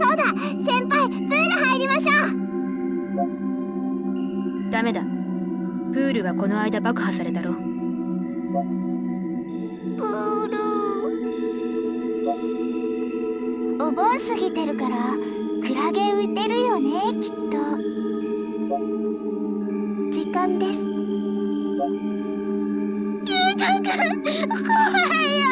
そうだ、先輩、プール入りましょう。ダメだ。プールはこの間爆破されたろ。 プールお盆過ぎてるからクラゲ浮いてるよね、きっと。時間です。ゆうたくん、怖いよ。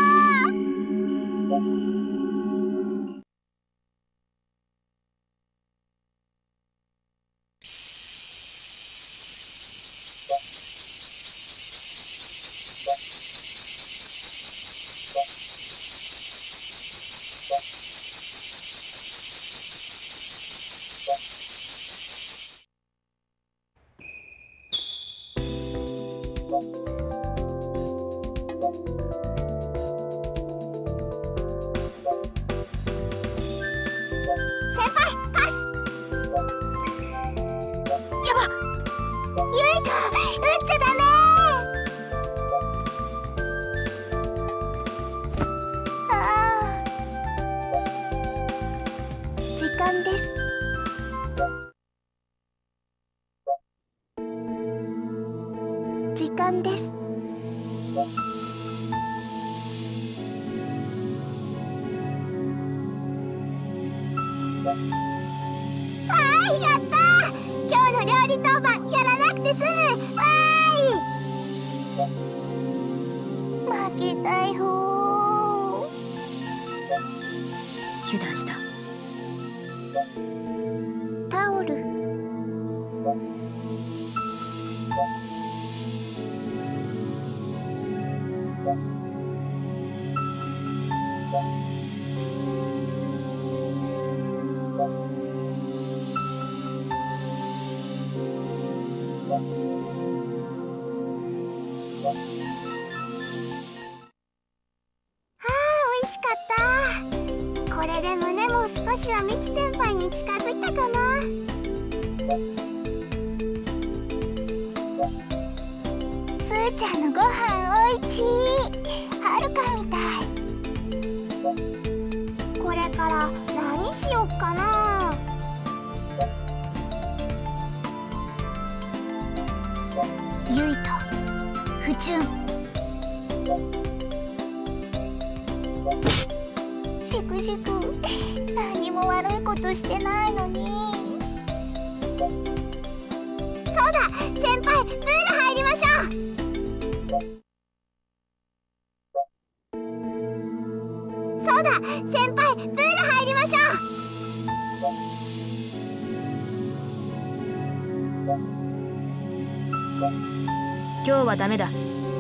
時間です。わーい、やったー。今日の料理当番やらなくて済む。わーい。負けたいほー。 油断した。 タオル。これで胸も少しはミキ先輩に近づいたかな。すーちゃんのご飯おいちい。はるかみたい。これから何しよっかな。ゆいと不純。しくしく何も悪いことしてないのに。そうだ、先輩、プール入りましょう。そうだ、先輩、プール入りましょう。 今日はダメだ。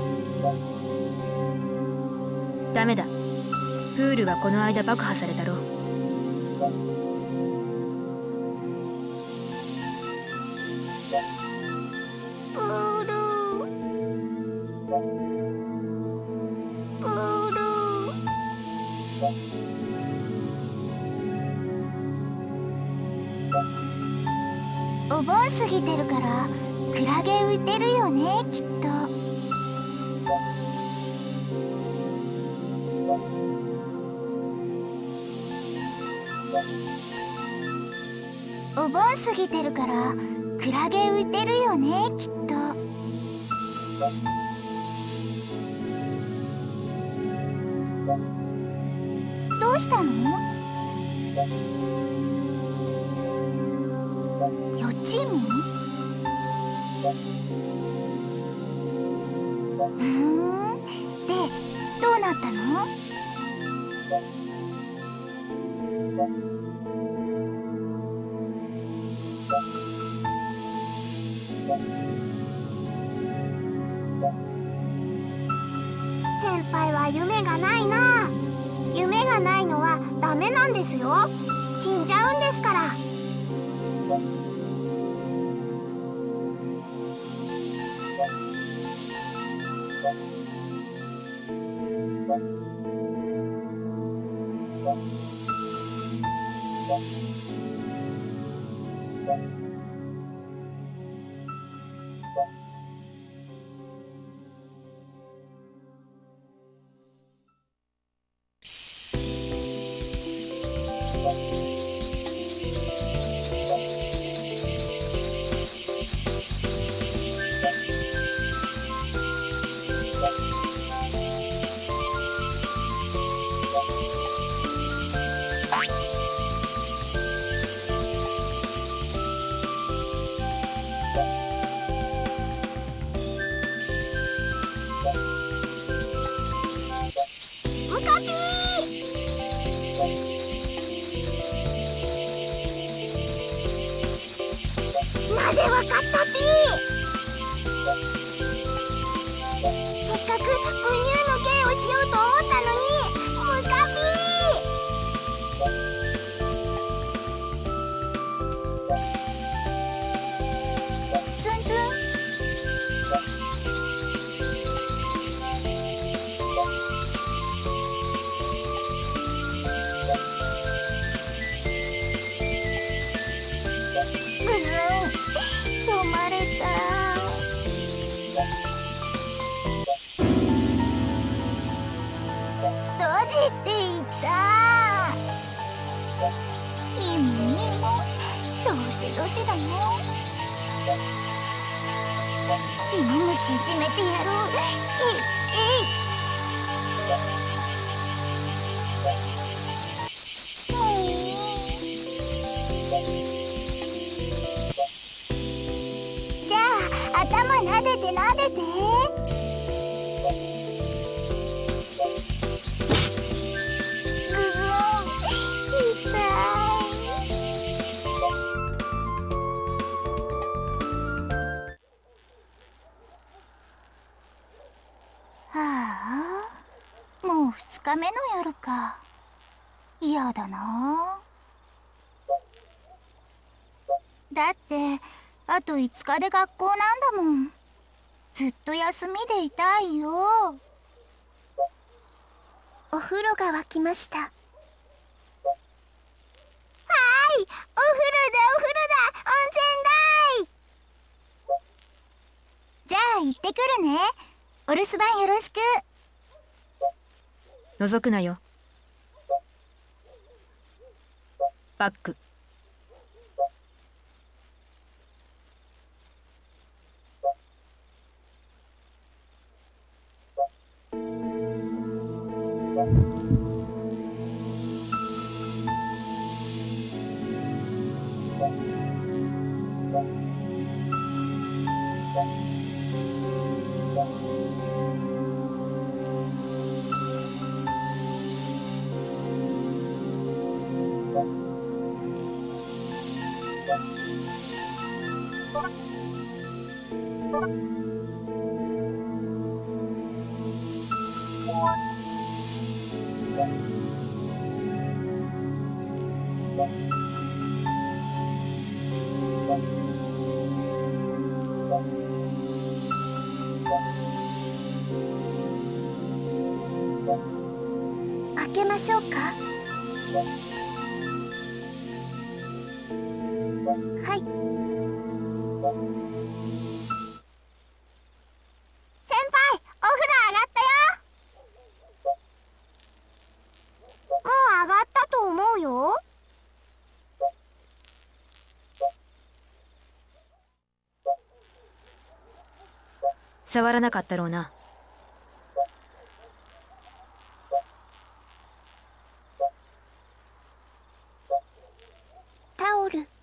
ダメだ。プールはこの間爆破されたろ。 プールプール。お盆過ぎてるからクラゲ浮いてるよね、きっと。お盆過ぎてるからクラゲ浮いてるよね、きっと。どうしたの？予知夢？で、どうなったの？先輩は夢がないな。夢がないのはダメなんですよ。死んじゃうんですから。 なぜわかったピー。せっかくブニューの芸をしようと思ったのにムカピー。ツンツン。ぐずん。止まれた。ドジって言った。いいもんいいもん。どうせドジだね。芋虫いじめてやろう。じゃあ頭撫でて撫でて。ぐずん痛い。はあ、もう2日目の夜か。嫌だな。だってあと5日で学校なんだもん。ずっと休みでいたいよ。お風呂が沸きました。はーい、お風呂だ温泉だい。じゃあ行ってくるね。お留守番よろしく。 覗くなよ。バック。 開けましょうか。はい。先輩、お風呂上がったよ。もう上がったと思うよ。 触らなかったろうな。 タオル。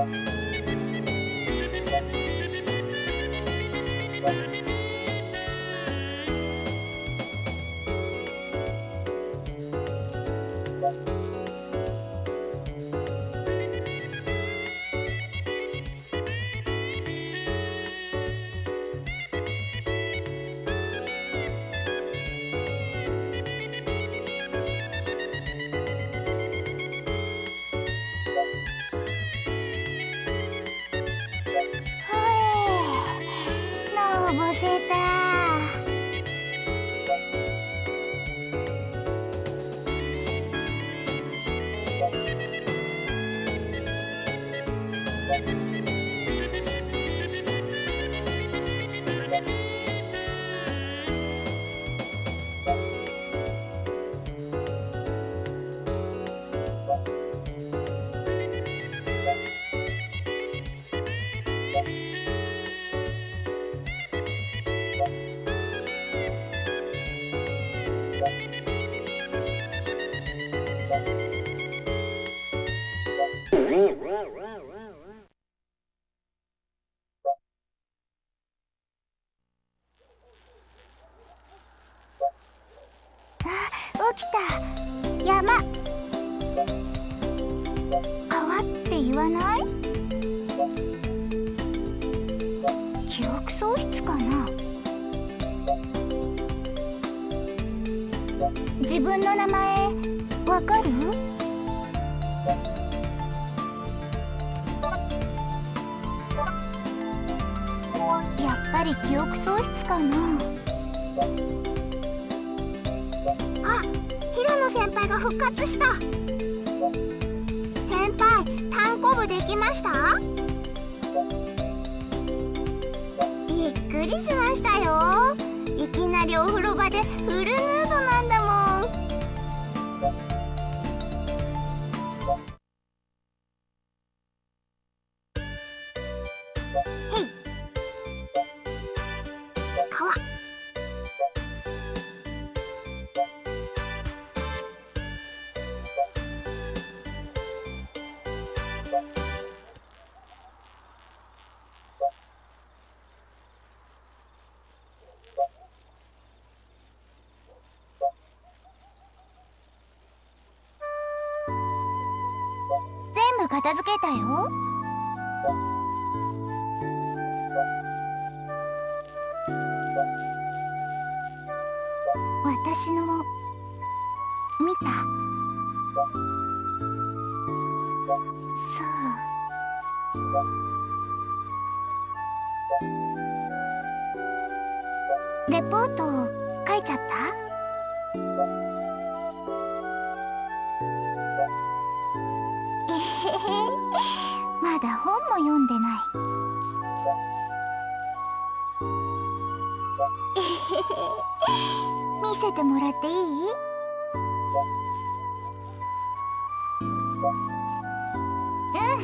のぼせた。起きた。山。川って言わない？記憶喪失かな。自分の名前わかる？やっぱり記憶喪失かな。あ、平野先輩が復活した。先輩、単行部できました？びっくりしましたよ。いきなりお風呂場でフルヌードなんだもん。へい。川。全部片付けたよ。私のも見た？そう。レポート書いちゃった？えへへ、まだ本も読んでない。えへへ、見せてもらっていい？うん、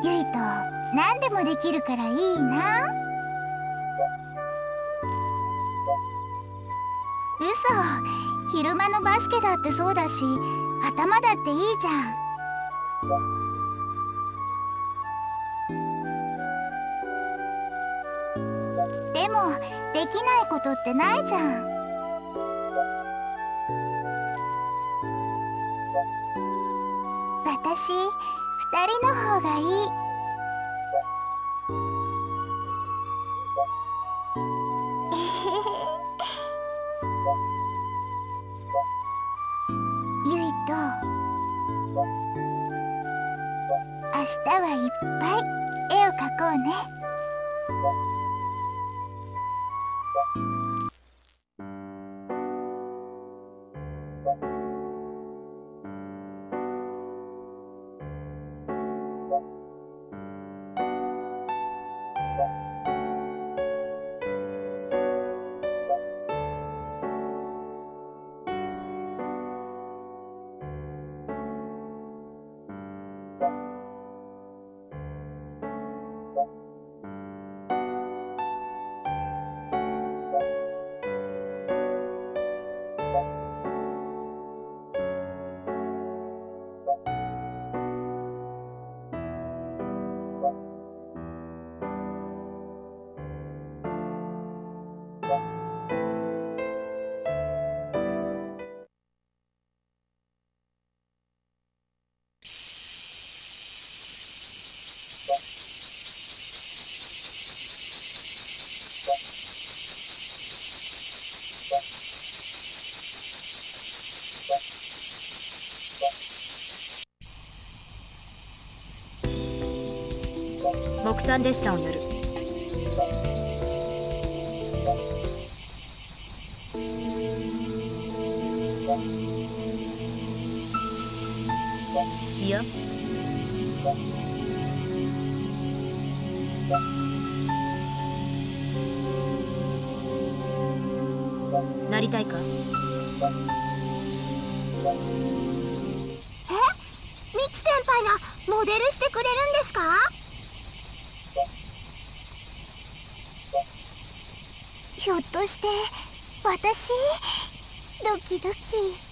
ゆいと何でもできるからいいな。嘘、昼間のバスケだってそうだし、頭だっていいじゃん。でもできないことってないじゃん。私、二人の方がいい。えへへ。ゆいと明日はいっぱい絵を描こうね。 木炭デッサンをやる。いや、なりたいか？ え、ミキ先輩がモデルしてくれるんですか？ひょっとして私ドキドキ。